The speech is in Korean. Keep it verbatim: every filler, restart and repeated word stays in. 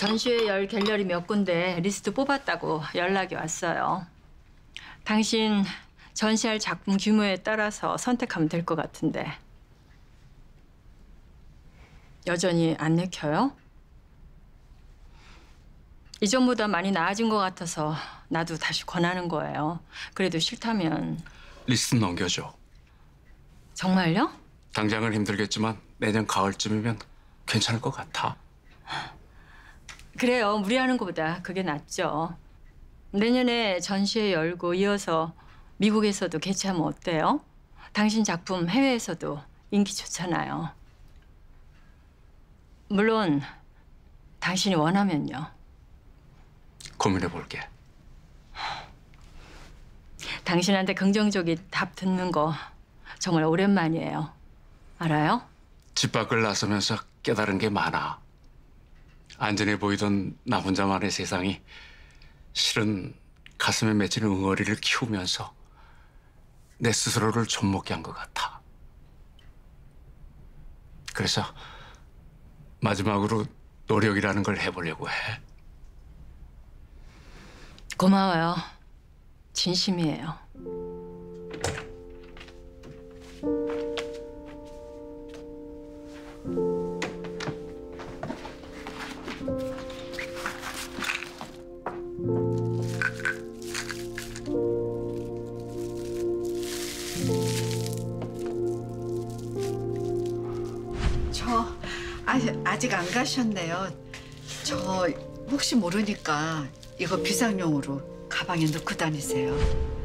전시회 열 갤러리 몇 군데 리스트 뽑았다고 연락이 왔어요. 당신 전시할 작품 규모에 따라서 선택하면 될 것 같은데. 여전히 안 내켜요? 이전보다 많이 나아진 것 같아서 나도 다시 권하는 거예요. 그래도 싫다면. 리스트 넘겨줘. 정말요? 당장은 힘들겠지만 내년 가을쯤이면 괜찮을 것 같아. 그래요. 무리하는 것보다 그게 낫죠. 내년에 전시회 열고 이어서 미국에서도 개최하면 어때요? 당신 작품 해외에서도 인기 좋잖아요. 물론 당신이 원하면요. 고민해 볼게. 당신한테 긍정적인 답 듣는 거 정말 오랜만이에요. 알아요? 집 밖을 나서면서 깨달은 게 많아. 안전해 보이던 나 혼자만의 세상이 실은 가슴에 맺히는 응어리를 키우면서 내 스스로를 좀먹게 한 것 같아. 그래서 마지막으로 노력이라는 걸 해보려고 해. 고마워요. 진심이에요. 저 아직, 아직 안 가셨네요. 저 혹시 모르니까 이거 비상용으로 가방에 넣고 다니세요.